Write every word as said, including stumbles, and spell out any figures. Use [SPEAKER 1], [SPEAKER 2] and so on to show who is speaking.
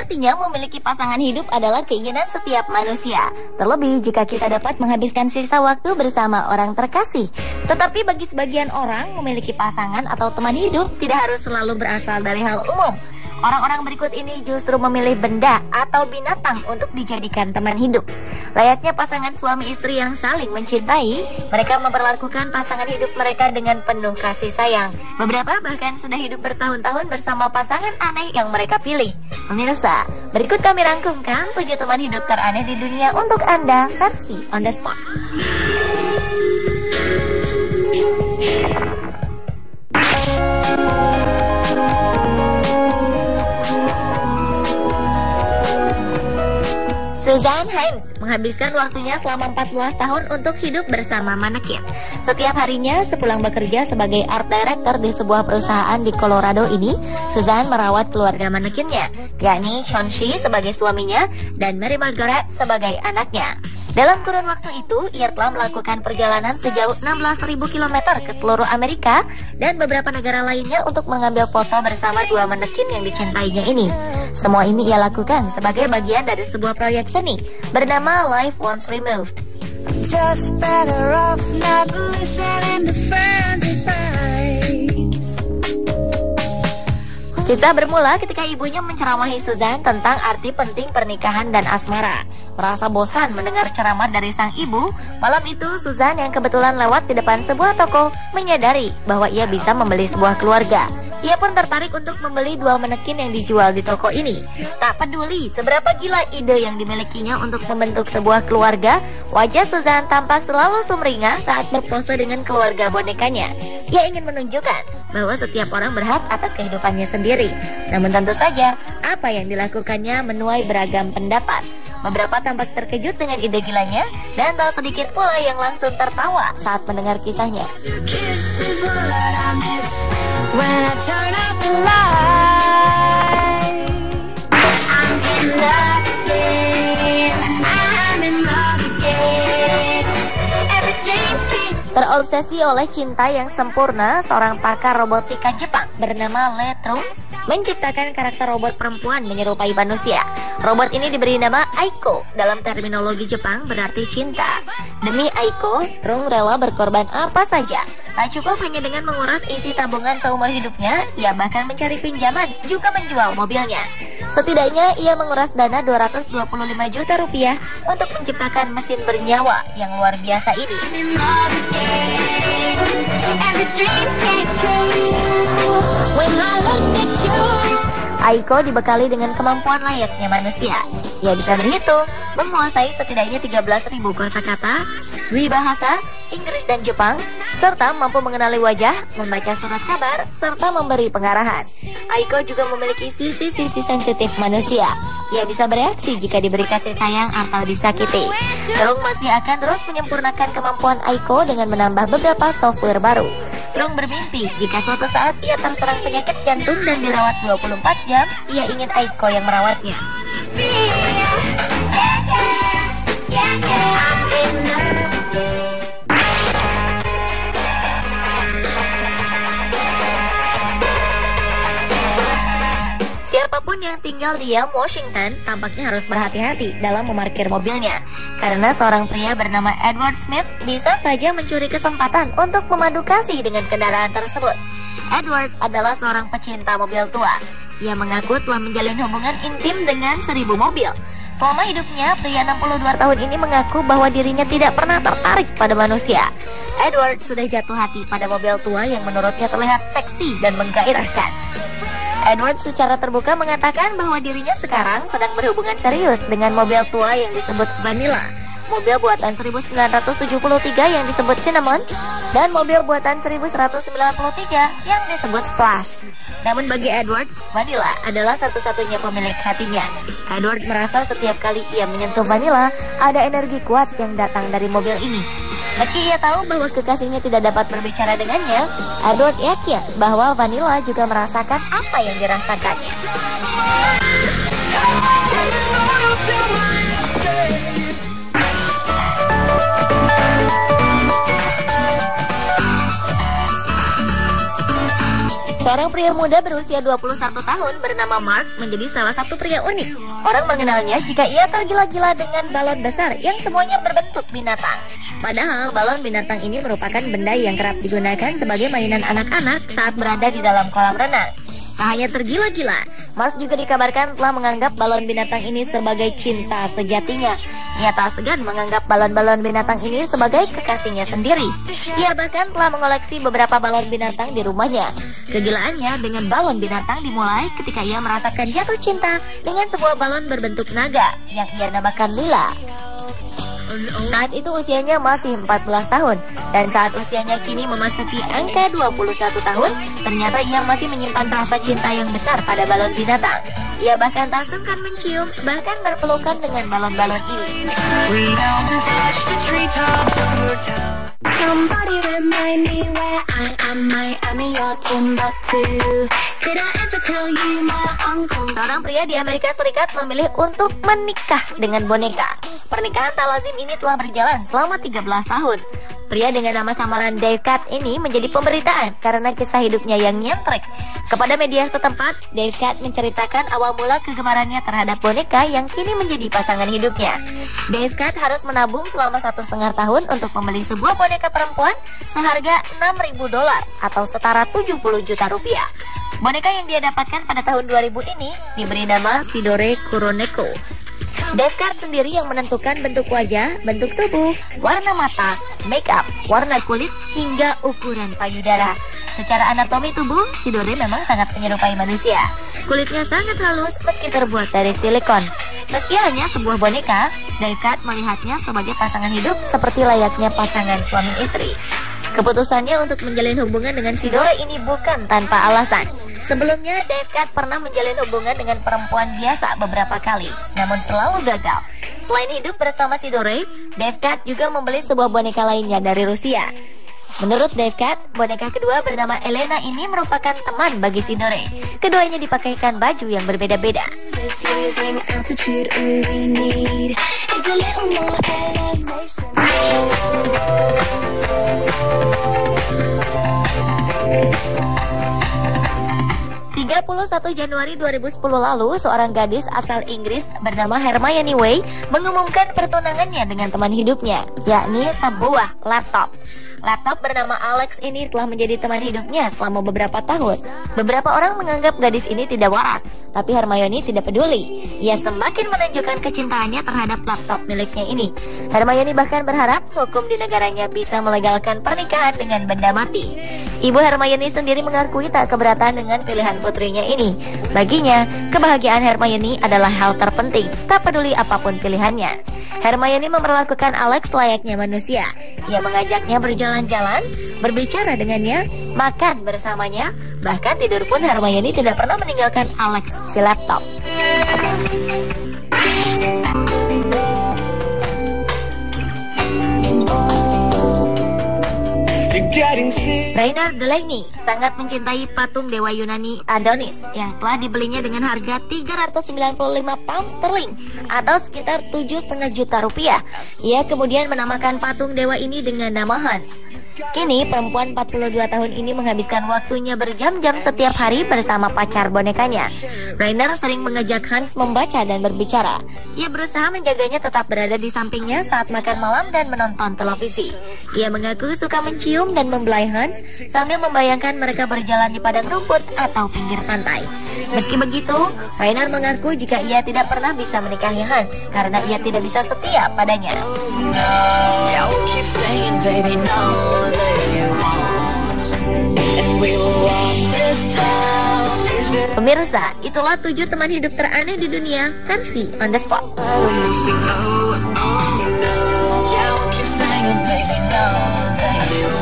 [SPEAKER 1] Sejatinya memiliki pasangan hidup adalah keinginan setiap manusia. Terlebih jika kita dapat menghabiskan sisa waktu bersama orang terkasih. Tetapi bagi sebagian orang, memiliki pasangan atau teman hidup tidak harus selalu berasal dari hal umum. Orang-orang berikut ini justru memilih benda atau binatang untuk dijadikan teman hidup. Layaknya pasangan suami istri yang saling mencintai, mereka memperlakukan pasangan hidup mereka dengan penuh kasih sayang. Beberapa bahkan sudah hidup bertahun-tahun bersama pasangan aneh yang mereka pilih. Pemirsa, berikut kami rangkumkan tujuh teman hidup teraneh di dunia untuk Anda versi on the spot. Suzanne Haynes menghabiskan waktunya selama empat belas tahun untuk hidup bersama manekin. Setiap harinya sepulang bekerja sebagai art director di sebuah perusahaan di Colorado ini, Suzanne merawat keluarga manekinnya, yakni Chauncey sebagai suaminya dan Mary Margaret sebagai anaknya. Dalam kurun waktu itu, ia telah melakukan perjalanan sejauh enam belas ribu kilometer ke seluruh Amerika dan beberapa negara lainnya untuk mengambil foto bersama dua manekin yang dicintainya ini. Semua ini ia lakukan sebagai bagian dari sebuah proyek seni bernama Life Once Removed. Just better off not listening to friends advice. Kisah bermula ketika ibunya menceramahi Suzanne tentang arti penting pernikahan dan asmara. Merasa bosan mendengar ceramah dari sang ibu, malam itu Suzanne yang kebetulan lewat di depan sebuah toko menyadari bahwa ia bisa membeli sebuah keluarga. Ia pun tertarik untuk membeli dua manekin yang dijual di toko ini. Tak peduli seberapa gila ide yang dimilikinya untuk membentuk sebuah keluarga, wajah Suzanne tampak selalu sumringah saat berpose dengan keluarga bonekanya. Ia ingin menunjukkan bahwa setiap orang berhak atas kehidupannya sendiri. Namun tentu saja, apa yang dilakukannya menuai beragam pendapat. Beberapa tampak terkejut dengan ide gilanya, dan tak sedikit pula yang langsung tertawa saat mendengar kisahnya. When I turn off the light, I'm in love again, I'm in love again. Every dream keeps... Terobsesi oleh cinta yang sempurna, seorang pakar robotika Jepang bernama Le Trung menciptakan karakter robot perempuan menyerupai manusia. Robot ini diberi nama Aiko. Dalam terminologi Jepang berarti cinta. Demi Aiko, Trung rela berkorban apa saja. Tak cukup hanya dengan menguras isi tabungan seumur hidupnya, ia bahkan mencari pinjaman, juga menjual mobilnya. Setidaknya ia menguras dana dua ratus dua puluh lima juta rupiah untuk menciptakan mesin bernyawa yang luar biasa ini. Aiko dibekali dengan kemampuan layaknya manusia. Ia bisa berhitung, menguasai setidaknya tiga belas ribu kosakata, dua bahasa, Inggris dan Jepang, serta mampu mengenali wajah, membaca surat kabar, serta memberi pengarahan. Aiko juga memiliki sisi-sisi sensitif manusia. Ia bisa bereaksi jika diberi kasih sayang atau disakiti. Trung masih akan terus menyempurnakan kemampuan Aiko dengan menambah beberapa software baru. Trung bermimpi jika suatu saat ia terserang penyakit jantung dan dirawat dua puluh empat jam, ia ingin Aiko yang merawatnya. Siapapun yang tinggal di Yelm, Washington, tampaknya harus berhati-hati dalam memarkir mobilnya. Karena seorang pria bernama Edward Smith bisa saja mencuri kesempatan untuk memadu kasih dengan kendaraan tersebut. Edward adalah seorang pecinta mobil tua. Ia mengaku telah menjalin hubungan intim dengan seribu mobil. Selama hidupnya, pria enam puluh dua tahun ini mengaku bahwa dirinya tidak pernah tertarik pada manusia. Edward sudah jatuh hati pada mobil tua yang menurutnya terlihat seksi dan menggairahkan. Edward secara terbuka mengatakan bahwa dirinya sekarang sedang berhubungan serius dengan mobil tua yang disebut Vanilla, mobil buatan seribu sembilan ratus tujuh puluh tiga yang disebut Cinnamon, dan mobil buatan seribu seratus sembilan puluh tiga yang disebut Splash. Namun bagi Edward, Vanilla adalah satu-satunya pemilik hatinya. Edward merasa setiap kali ia menyentuh Vanilla, ada energi kuat yang datang dari mobil ini. Meski ia tahu bahwa kekasihnya tidak dapat berbicara dengannya, Edward yakin bahwa Vanilla juga merasakan apa yang dirasakannya. Seorang pria muda berusia dua puluh satu tahun bernama Mark menjadi salah satu pria unik. Orang mengenalnya jika ia tergila-gila dengan balon besar yang semuanya berbentuk binatang. Padahal balon binatang ini merupakan benda yang kerap digunakan sebagai mainan anak-anak saat berada di dalam kolam renang. Tak hanya tergila-gila, Mark juga dikabarkan telah menganggap balon binatang ini sebagai cinta sejatinya. Ia tak segan menganggap balon-balon binatang ini sebagai kekasihnya sendiri. Ia bahkan telah mengoleksi beberapa balon binatang di rumahnya. Kegilaannya dengan balon binatang dimulai ketika ia merasakan jatuh cinta dengan sebuah balon berbentuk naga yang ia namakan Lila. Saat itu usianya masih empat belas tahun, dan saat usianya kini memasuki angka dua puluh satu tahun, ternyata ia masih menyimpan rasa cinta yang besar pada balon binatang. Ia bahkan tak sungkan mencium, bahkan berpelukan dengan balon-balon ini. Somebody remind me where I am, I am your Timbuktu. Did I ever tell you my uncle? Seorang pria di Amerika Serikat memilih untuk menikah dengan boneka. Pernikahan tak lazim ini telah berjalan selama tiga belas tahun. Pria dengan nama samaran Dave Cat ini menjadi pemberitaan karena kisah hidupnya yang nyentrik. Kepada media setempat, Dave Cat menceritakan awal mula kegemarannya terhadap boneka yang kini menjadi pasangan hidupnya. Dave Cat harus menabung selama satu setengah tahun untuk membeli sebuah boneka perempuan seharga enam ribu dolar atau setara tujuh puluh juta rupiah. Boneka yang dia dapatkan pada tahun dua ribu ini diberi nama Sidore Kuroneko. Dave Cat sendiri yang menentukan bentuk wajah, bentuk tubuh, warna mata, make up, warna kulit, hingga ukuran payudara. Secara anatomi tubuh, Sidore memang sangat menyerupai manusia. Kulitnya sangat halus meski terbuat dari silikon. Meski hanya sebuah boneka, Dave Cat melihatnya sebagai pasangan hidup seperti layaknya pasangan suami istri. Keputusannya untuk menjalin hubungan dengan Sidore ini bukan tanpa alasan. Sebelumnya, Dave Cat pernah menjalin hubungan dengan perempuan biasa beberapa kali, namun selalu gagal. Selain hidup bersama Sidore, Dave Cat juga membeli sebuah boneka lainnya dari Rusia. Menurut Dave Cat, boneka kedua bernama Elena ini merupakan teman bagi Sidore. Keduanya dipakaikan baju yang berbeda-beda. tiga puluh satu Januari dua ribu sepuluh lalu, seorang gadis asal Inggris bernama Hermione Way mengumumkan pertunangannya dengan teman hidupnya, yakni sebuah laptop. Laptop bernama Alex ini telah menjadi teman hidupnya selama beberapa tahun. Beberapa orang menganggap gadis ini tidak waras, tapi Hermione tidak peduli. Ia semakin menunjukkan kecintaannya terhadap laptop miliknya ini. Hermione bahkan berharap hukum di negaranya bisa melegalkan pernikahan dengan benda mati. Ibu Hermione sendiri mengakui tak keberatan dengan pilihan putrinya ini. Baginya, kebahagiaan Hermione adalah hal terpenting, tak peduli apapun pilihannya. Hermione memperlakukan Alex layaknya manusia. Ia mengajaknya berjalan-jalan, berbicara dengannya, makan bersamanya, bahkan tidur pun Hermione tidak pernah meninggalkan Alex si laptop. Rainer Delaney sangat mencintai patung dewa Yunani Adonis yang telah dibelinya dengan harga tiga ratus sembilan puluh lima pound sterling atau sekitar tujuh koma lima juta rupiah. Ia kemudian menamakan patung dewa ini dengan nama Hans. Kini perempuan empat puluh dua tahun ini menghabiskan waktunya berjam-jam setiap hari bersama pacar bonekanya. Rainer sering mengajak Hans membaca dan berbicara. Ia berusaha menjaganya tetap berada di sampingnya saat makan malam dan menonton televisi. Ia mengaku suka mencium dan membelai Hans sambil membayangkan mereka berjalan di padang rumput atau pinggir pantai. Meski begitu, Rainer mengaku jika ia tidak pernah bisa menikahi Hans karena ia tidak bisa setia padanya. Pemirsa, itulah tujuh teman hidup teraneh di dunia versi On The Spot.